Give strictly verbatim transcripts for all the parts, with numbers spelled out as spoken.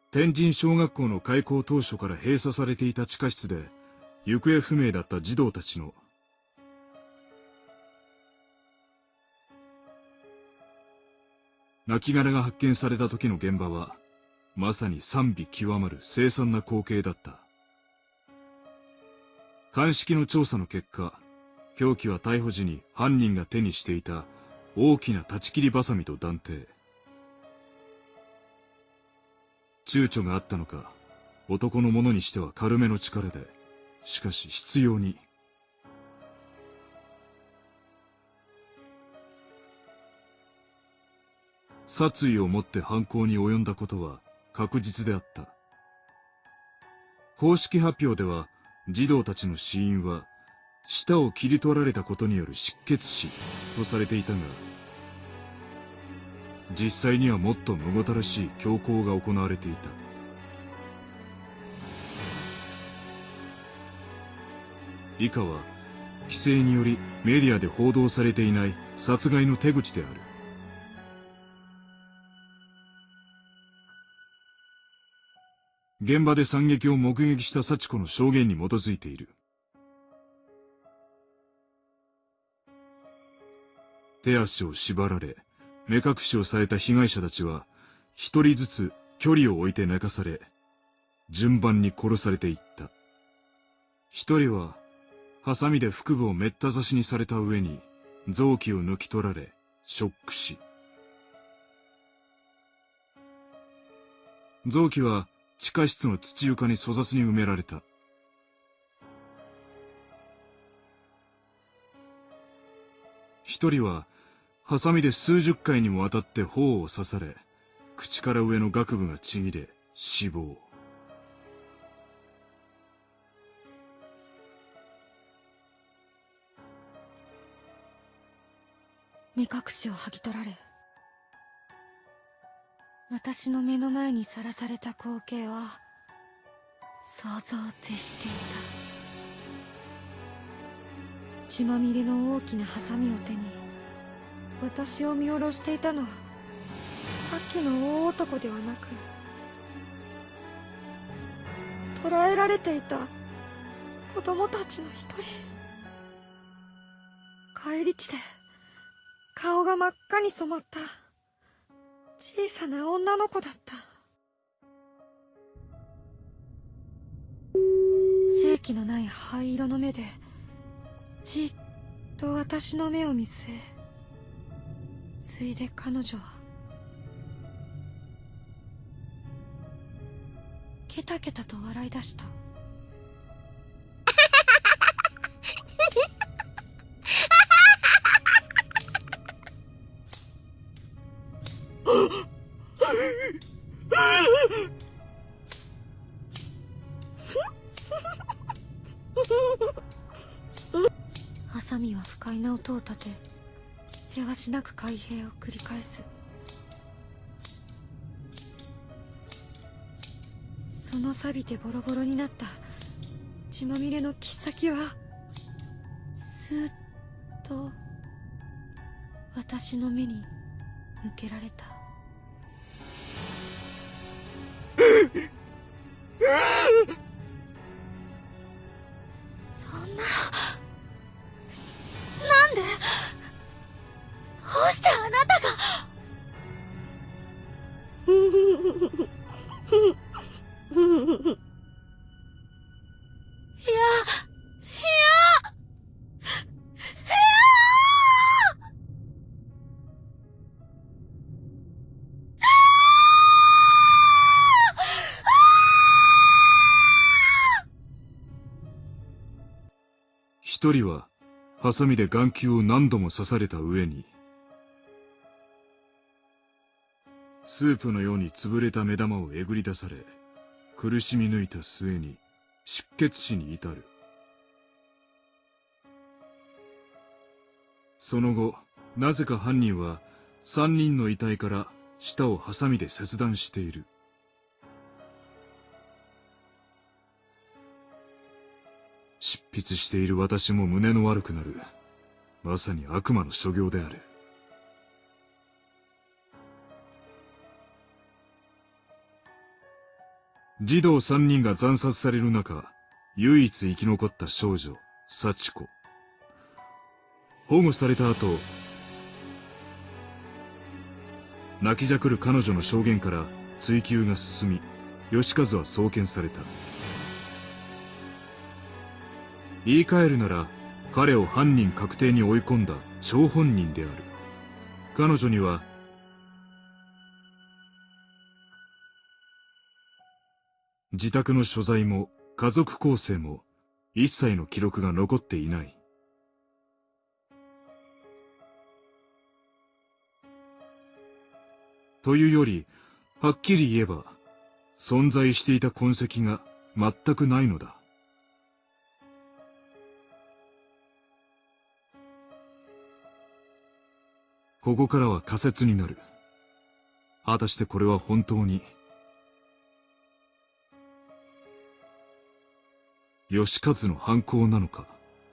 天神小学校の開校当初から閉鎖されていた地下室で行方不明だった児童たちの亡骸が発見された時の現場はまさに賛美極まる凄惨な光景だった。鑑識の調査の結果、凶器は逮捕時に犯人が手にしていた大きな断ち切りバサミと断定。躊躇があったのか、男のものにしては軽めの力で、しかし執拗に。殺意を持って犯行に及んだことは確実であった。公式発表では、児童たちの死因は、舌を切り取られたことによる失血死とされていたが、実際にはもっとむごたらしい凶行が行われていた。以下は規制によりメディアで報道されていない殺害の手口である。現場で惨劇を目撃した幸子の証言に基づいている。手足を縛られ、目隠しをされた被害者たちは、一人ずつ距離を置いて寝かされ、順番に殺されていった。一人は、ハサミで腹部をめった刺しにされた上に、臓器を抜き取られ、ショック死。臓器は地下室の土床に粗雑に埋められた。一人は、ハサミで数十回にもわたって頬を刺され、口から上の顎部がちぎれ、死亡。 目隠しを剥ぎ取られ、私の目の前にさらされた光景は想像を絶していた。血まみれの大きなハサミを手に私を見下ろしていたのはさっきの大男ではなく、捕らえられていた子供たちの一人。返り血で顔が真っ赤に染まった小さな女の子だった。生気のない灰色の目でじっと私の目を見据え、ついで彼女はケタケタと笑い出した。ハサミは不快な音を立て、せわしなく開閉を繰り返す。その錆びてボロボロになった血まみれの切っ先はスーッと私の目に向けられた。そんな、なんで、どうしてあなたが。いや、いや、いや。 一人は、ハサミで眼球を何度も刺された上に、スープのように潰れた目玉をえぐり出され、苦しみ抜いた末に出血死に至る。その後、なぜか犯人は三人の遺体から舌をハサミで切断している。執筆している私も胸の悪くなる。まさに悪魔の所業である。 児童三人が惨殺される中、唯一生き残った少女、幸子。保護された後、泣きじゃくる彼女の証言から追及が進み、義和は送検された。言い換えるなら、彼を犯人確定に追い込んだ張本人である。彼女には、自宅の所在も家族構成も一切の記録が残っていない。というより、はっきり言えば、存在していた痕跡が全くないのだ。ここからは仮説になる。果たしてこれは本当に、義和の犯行なのか。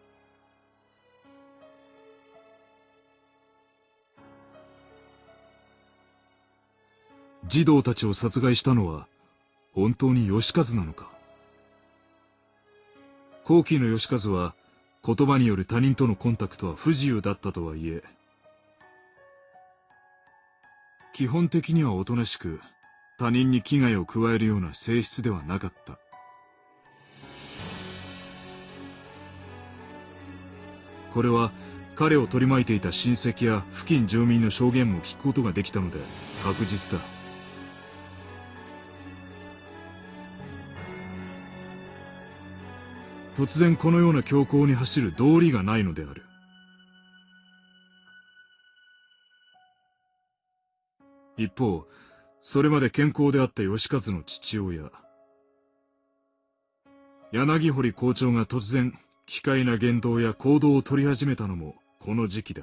児童たちを殺害したのは本当に義和なのか。後期の義和は言葉による他人とのコンタクトは不自由だったとはいえ、基本的にはおとなしく他人に危害を加えるような性質ではなかった。これは彼を取り巻いていた親戚や付近住民の証言も聞くことができたので確実だ。突然このような強行に走る道理がないのである。一方、それまで健康であった義和の父親、柳堀校長が突然、奇怪な言動や行動を取り始めたのもこの時期だ。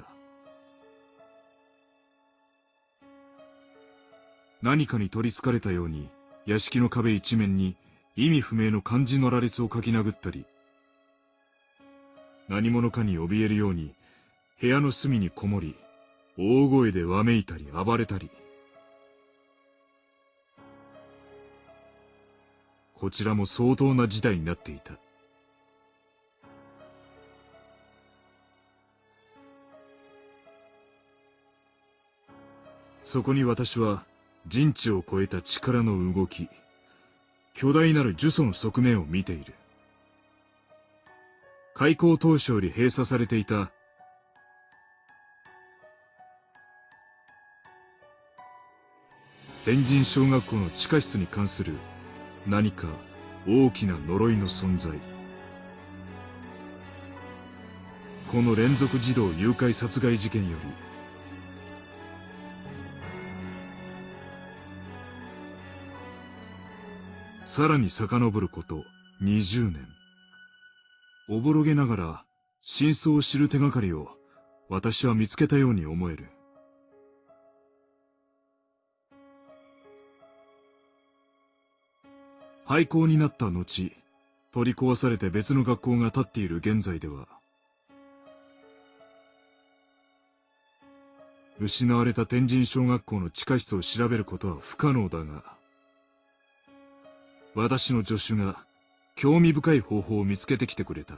何かに取り憑かれたように、屋敷の壁一面に意味不明の漢字の羅列を書き殴ったり、何者かに怯えるように部屋の隅にこもり、大声でわめいたり暴れたり、こちらも相当な事態になっていた。そこに私は人知を超えた力の動き、巨大なる呪詛の側面を見ている。開校当初より閉鎖されていた天神小学校の地下室に関する何か大きな呪いの存在。この連続児童誘拐殺害事件よりさらに遡ることにじゅうねん。おぼろげながら真相を知る手がかりを私は見つけたように思える。廃校になった後、取り壊されて別の学校が建っている現在では、失われた天神小学校の地下室を調べることは不可能だが、私の助手が興味深い方法を見つけてきてくれた。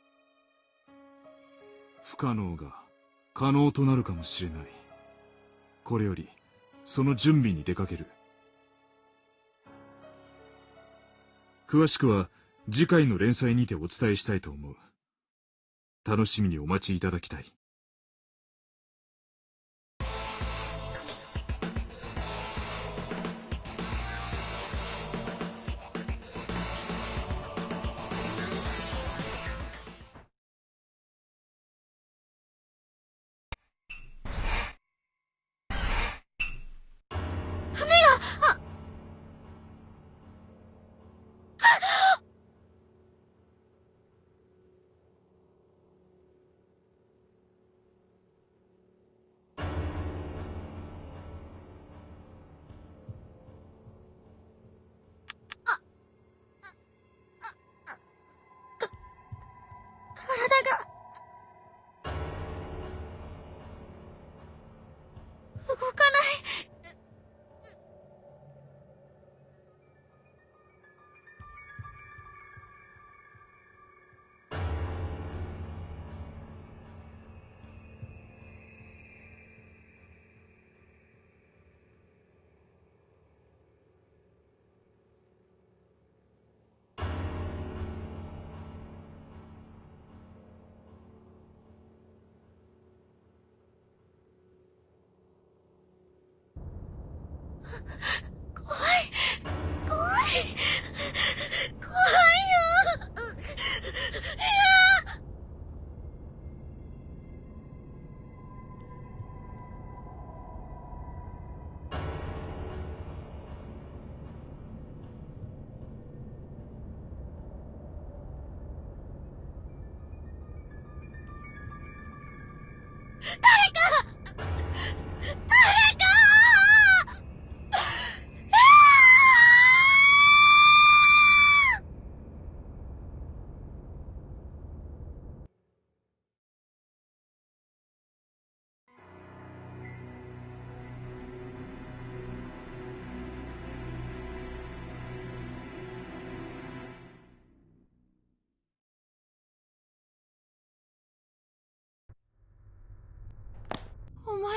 不可能が可能となるかもしれない。これよりその準備に出かける。詳しくは次回の連載にてお伝えしたいと思う。楽しみにお待ちいただきたい。 動かない。 怖い怖い怖いよ。いや。誰か誰かお前も。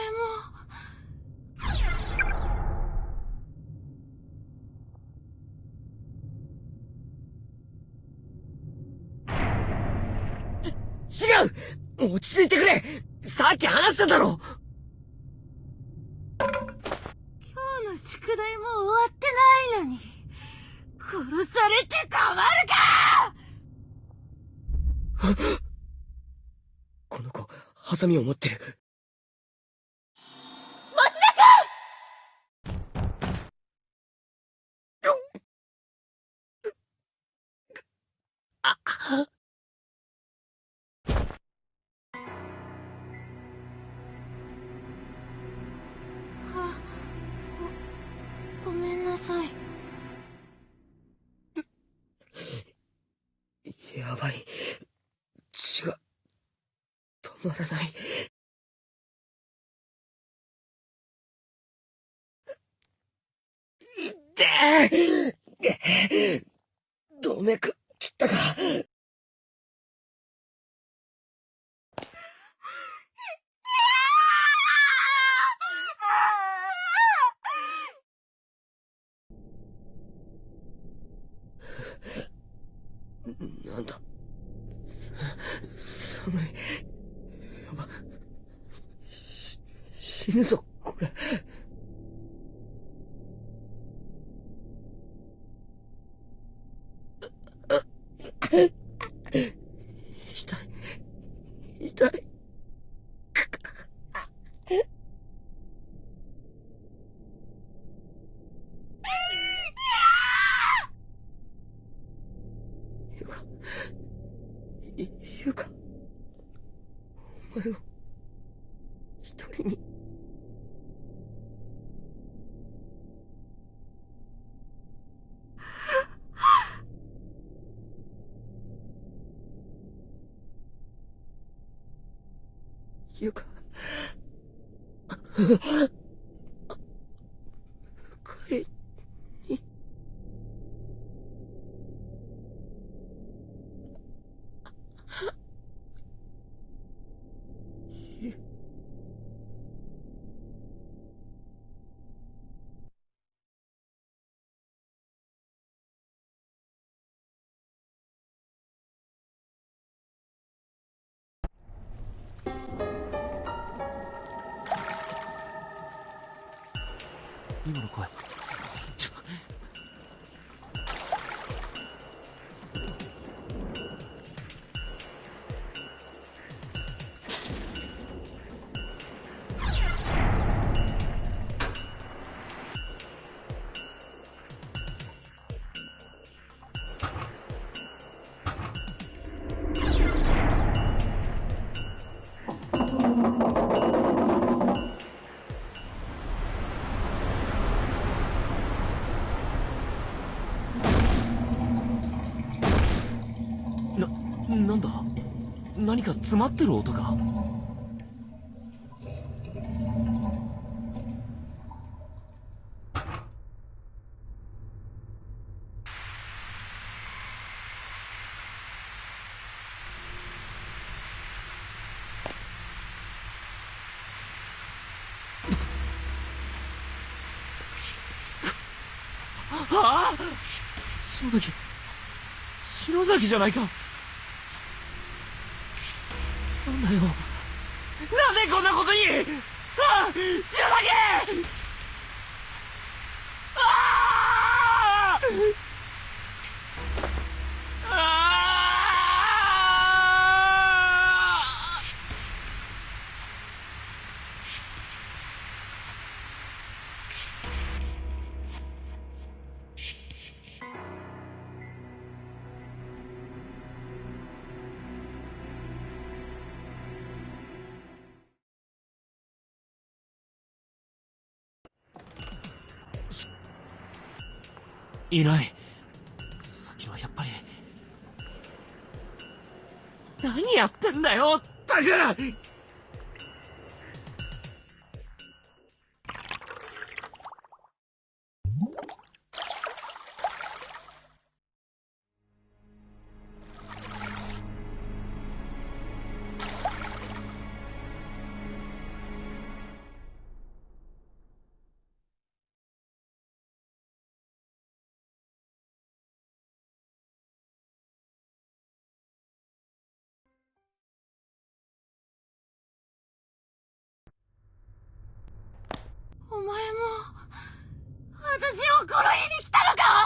違う！落ち着いてくれ！さっき話しただろ！ 今日の宿題も終わってないのに殺されてたまるか。 この子、ハサミを持ってる。 ごめんなさい。 やばい。血が止まらない。痛え！動脈切ったか？なんだ？寒い。やば。し死ぬぞ、これ。痛い。痛い。ゆか。ゆか。お前を一人に。ゆか。帰り。 今の声。なんだ？何か詰まってる音か？ああ！篠崎、篠崎じゃないか。なんだよ、なんでこんなことに。ああ、篠崎！ いない。さっきはやっぱり。何やってんだよったく。 お前も私を殺しに来た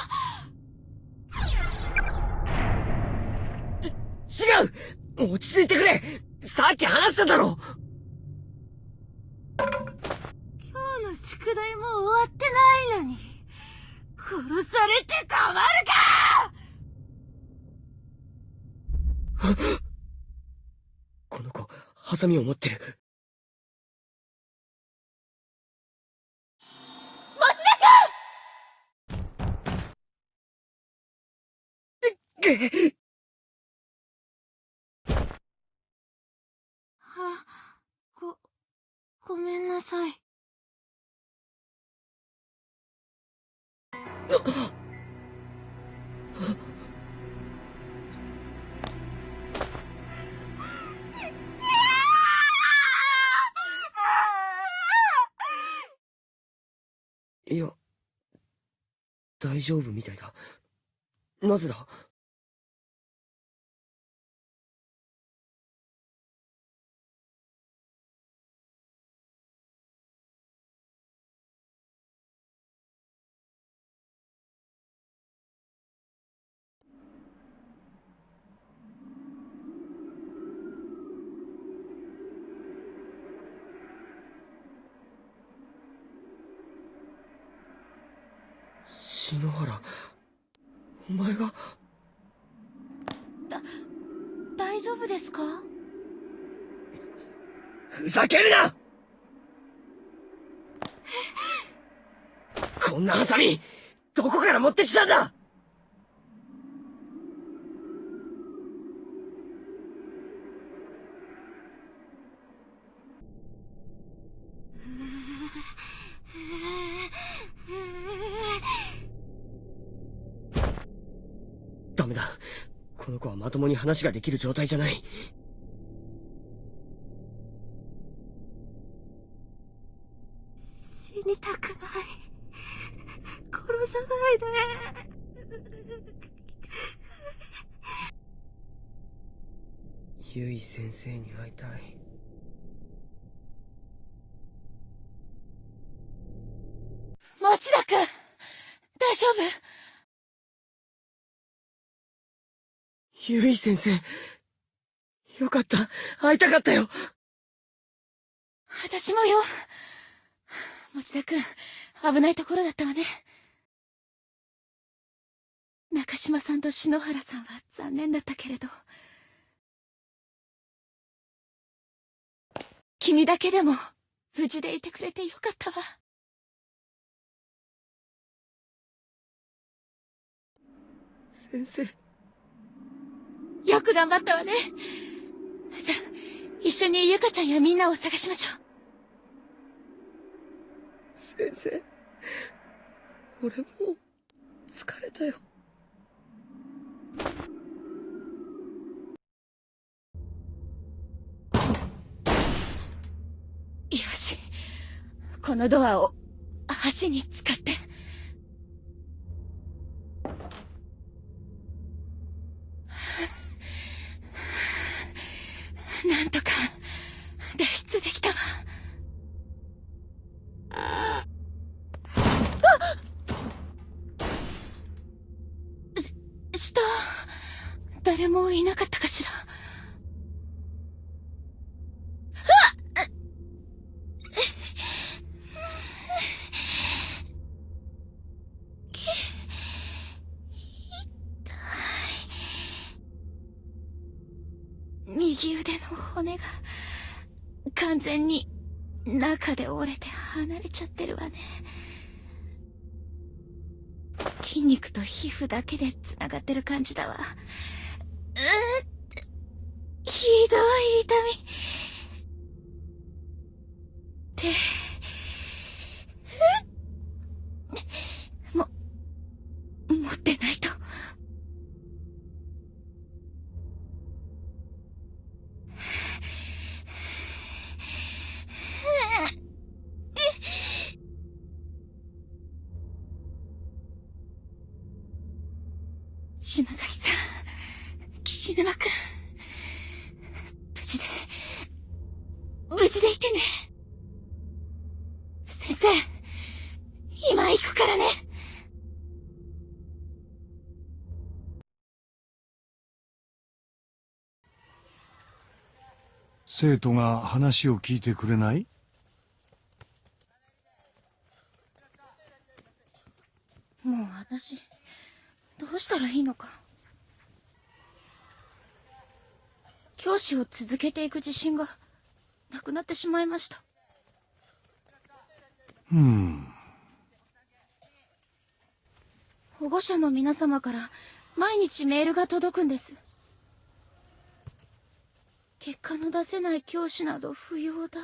のか。 違う、落ち着いてくれ。さっき話しただろ。 今日の宿題も終わってないのに殺されてたまるか。 この子、ハサミを持ってる。 は、ご、ごめんなさい。 いや、大丈夫みたいだ。なぜだ？篠原、お前が。 だ、大丈夫ですか？ ふざけるな！こんなハサミ、どこから持ってきたんだ！ダメだ。この子はまともに話ができる状態じゃない。 死にたくない。殺さないで。 ゆい先生に会いたい。 持田君、大丈夫？ ゆい先生、よかった。会いたかったよ。 私もよ。持田君、危ないところだったわね。中島さんと篠原さんは残念だったけれど、君だけでも無事でいてくれてよかったわ。 先生。 よく頑張ったわね。さあ、一緒にゆかちゃんやみんなを探しましょう。先生、俺もう疲れたよ。 よし、このドアを足に使って。なんとか脱出できたわ。あっ！し、下、誰もいなかったかしら。右腕の骨が完全に中で折れて離れちゃってるわね。 筋肉と皮膚だけで繋がってる感じだわ。うーひどい痛み。っても持ってないと。篠崎さん、岸沼くん、無事で、無事でいてね。先生、今行くからね。 生徒が話を聞いてくれない？ もう私、どうしたらいいのか。教師を続けていく自信がなくなってしまいました。 うーん。 保護者の皆様から毎日メールが届くんです。結果の出せない教師など不要だって。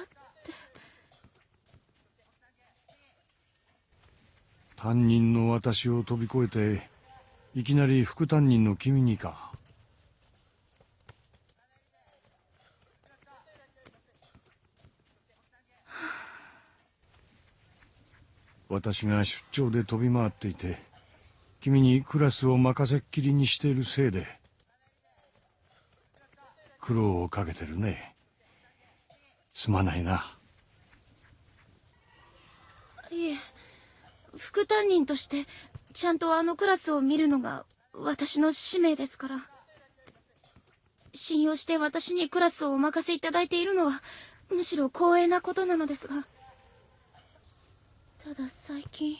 担任の私を飛び越えて、いきなり副担任の君にか。私が出張で飛び回っていて、君にクラスを任せっきりにしているせいで、苦労をかけてるね。すまないな。 いえ、副担任としてちゃんとあのクラスを見るのが私の使命ですから。信用して私にクラスをお任せいただいているのはむしろ光栄なことなのですが、ただ最近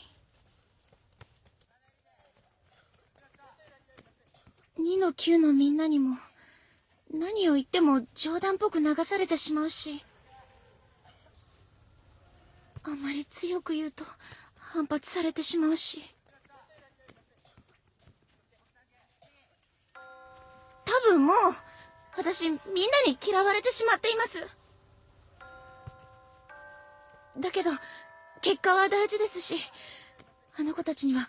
にのきゅうのみんなにも何を言っても冗談っぽく流されてしまうし、あまり強く言うと反発されてしまうし、多分もう私みんなに嫌われてしまっています。だけど結果は大事ですし、あの子たちには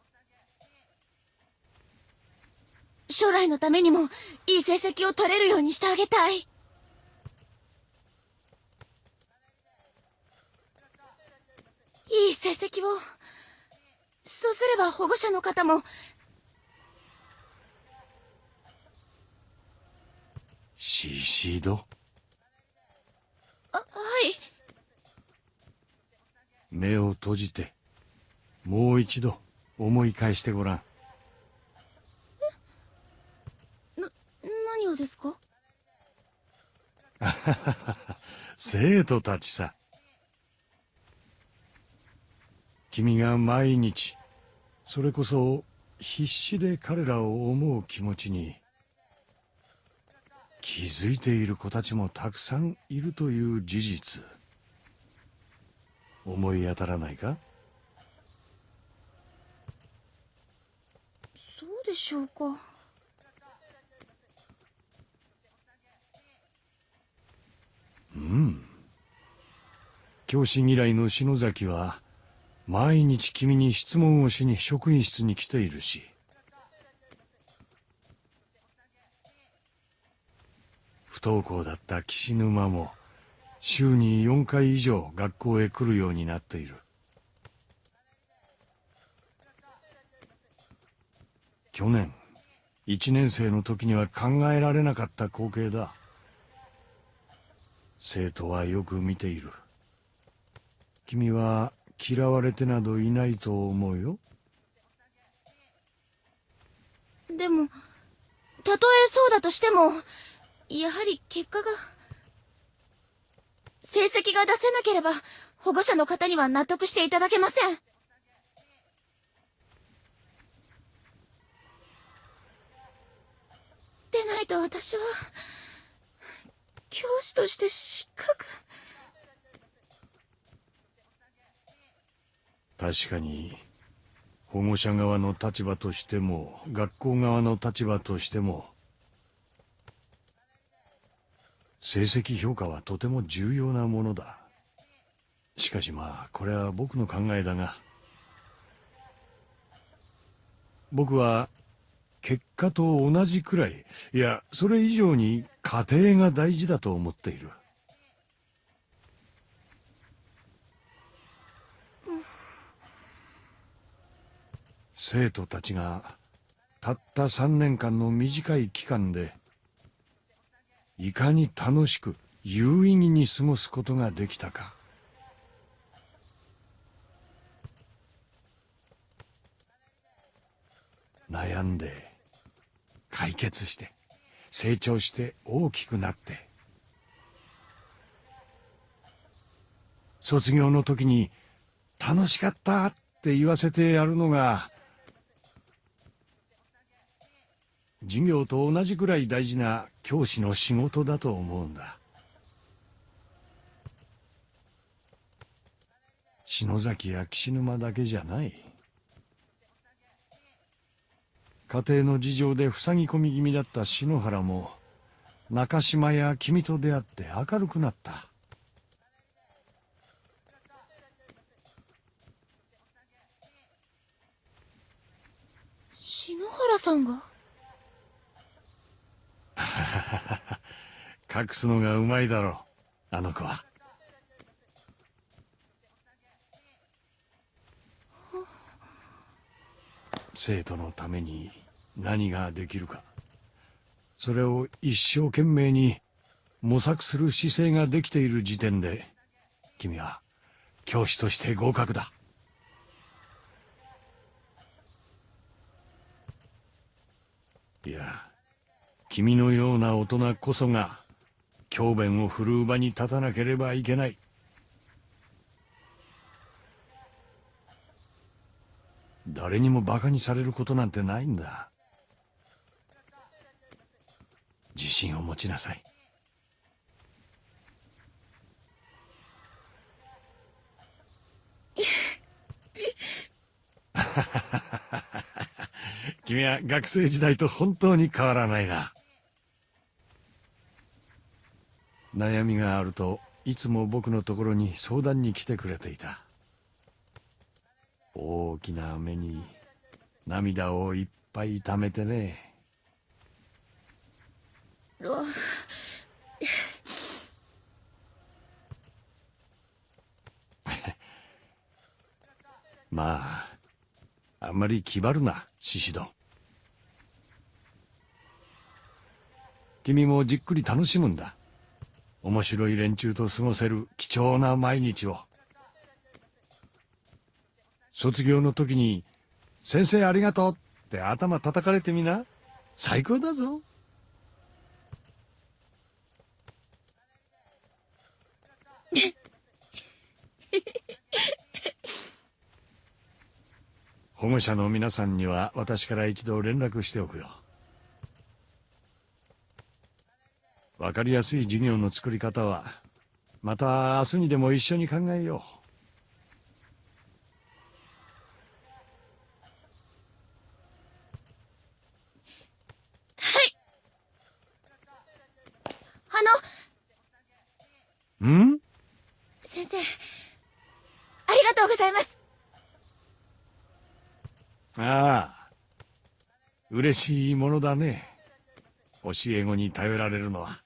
将来のためにもいい成績を取れるようにしてあげたい。いい成績を。そうすれば保護者の方も。 シーシード？ あ、はい。 目を閉じて、もう一度思い返してごらん。 え？な、何をですか？ 生徒たちさ。君が毎日、それこそ必死で彼らを思う気持ちに、気づいている子たちもたくさんいるという事実、思い当たらないか？ そうでしょうか。 うん。教師嫌いの篠崎は、毎日君に質問をしに職員室に来ているし、不登校だった岸沼も週によんかい以上学校へ来るようになっている。去年いちねん生の時には考えられなかった光景だ。生徒はよく見ている。君は嫌われてなどいないと思うよ。 でも、たとえそうだとしても、やはり結果が、成績が出せなければ、保護者の方には納得していただけません。でないと私は、教師として失格。 確かに、 保護者側の立場としても学校側の立場としても成績評価はとても重要なものだ。しかしまあこれは僕の考えだが、僕は結果と同じくらい、いやそれ以上に過程が大事だと思っている。生徒たちがたったさんねんかんの短い期間でいかに楽しく有意義に過ごすことができたか。悩んで解決して成長して大きくなって卒業の時に楽しかったって言わせてやるのが授業と同じくらい大事な教師の仕事だと思うんだ。篠崎や岸沼だけじゃない。家庭の事情で塞ぎ込み気味だった篠原も中島や君と出会って明るくなった。 篠原さんが？ 隠すのがうまいだろう、あの子は。生徒のために何ができるか、それを一生懸命に模索する姿勢ができている時点で君は教師として合格だ。いや、君のような大人こそが教鞭を振るう場に立たなければいけない。誰にもバカにされることなんてないんだ。自信を持ちなさい。君は学生時代と本当に変わらないな。悩みがあるといつも僕のところに相談に来てくれていた。大きな目に涙をいっぱい溜めてね。まああんまり気張るな、シシド。君もじっくり楽しむんだ。面白い連中と過ごせる貴重な毎日を。卒業の時に「先生ありがとう」って頭叩かれてみな。最高だぞ。保護者の皆さんには私から一度連絡しておくよ。わかりやすい授業の作り方はまた明日にでも一緒に考えよう。ん？ 先生、ありがとうございます。 ああ、嬉しいものだね。教え子に頼られるのは。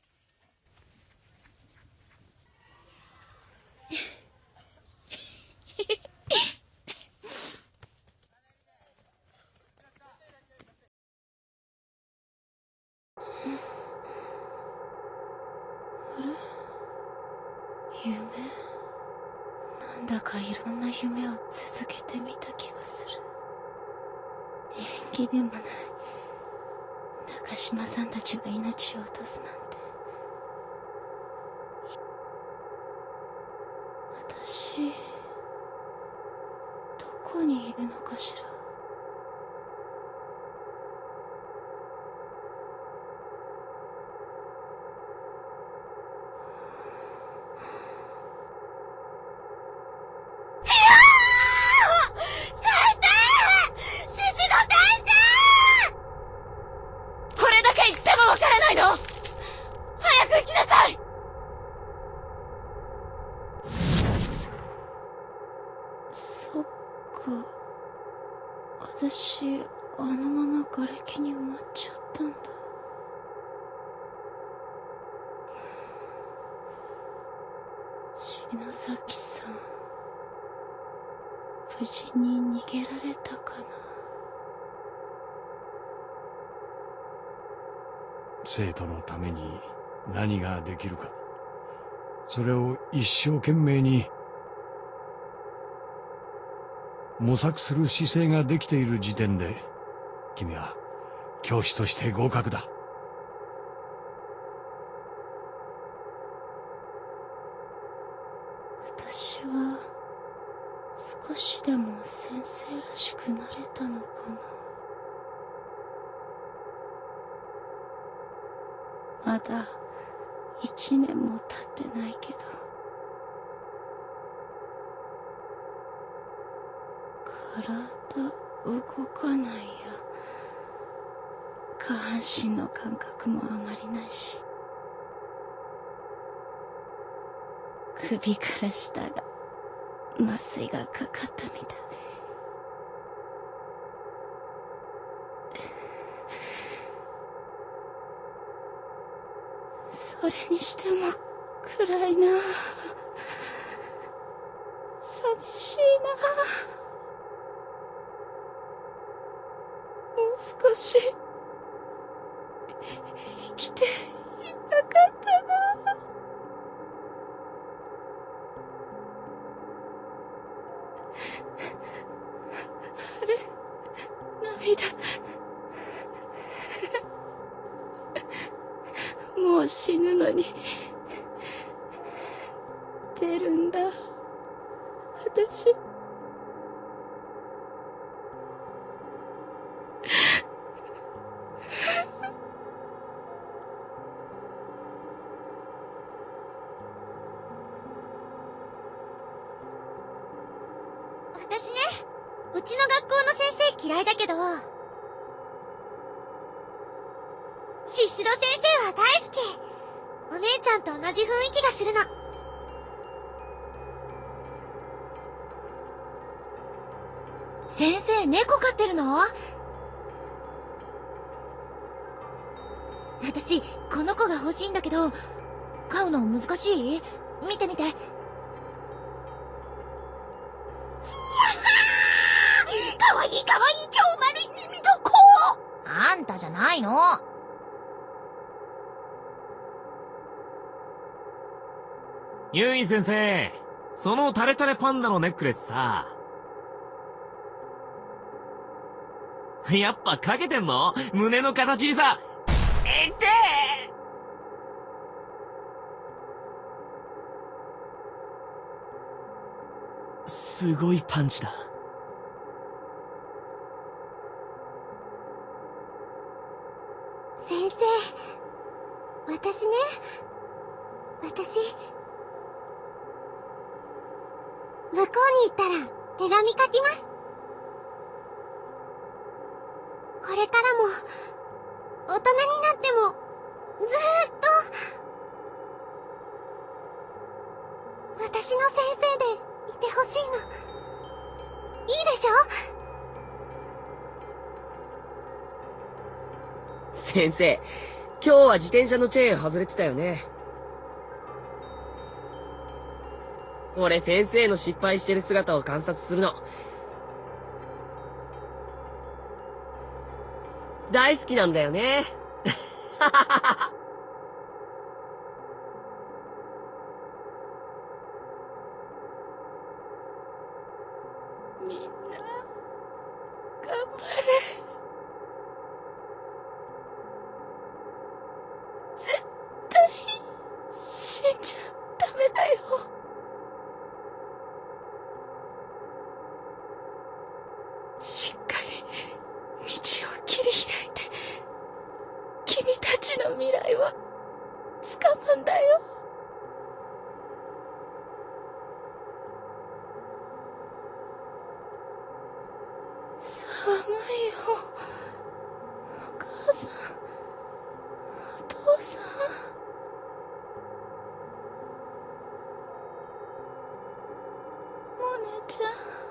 夢？なんだかいろんな夢を続けてみた気がする。縁起でもない中島さんたちが命を落とすなんて。私どこにいるのかしら。先生！ か私あのまま瓦礫に埋まっちゃったんだ。篠崎さん、無事に逃げられたかな。 生徒のために何ができるか、それを一生懸命に模索する姿勢ができている時点で、君は教師として合格だ。 私は少しでも先生らしくなれたのかな。まだ一年も経ってないけど、体動かないや。下半身の感覚もあまりないし、首から下が麻酔がかかったみたい。それにしても暗いな。寂しいな。もう少し生きていたかったな。あれ、涙。もう死ぬのに出るんだ、私。 私ね、うちの学校の先生嫌いだけど、シシド先生は大好き。お姉ちゃんと同じ雰囲気がするの。先生、猫飼ってるの？私、この子が欲しいんだけど、飼うの難しい？見て見て。かわいいかわいい、超丸い耳の子。あんたじゃないの。 ユイ先生、そのタレタレパンダのネックレスさ、やっぱかけてんの？胸の形にさ。えってーすごいパンチだ。 先生、私ね、私、向こうに行ったら手紙書きます。これからも、大人になっても、ずーっと、私の先生でいてほしいの。いいでしょ？ 先生、今日は自転車のチェーン外れてたよね。俺先生の失敗してる姿を観察するの大好きなんだよね。 みんな頑張れ。絶対死んじゃダメだよ。しっかり道を切り開いて、君たちの未来はつかむんだよ。寒いよ。お母さん、お父さん。モネちゃん。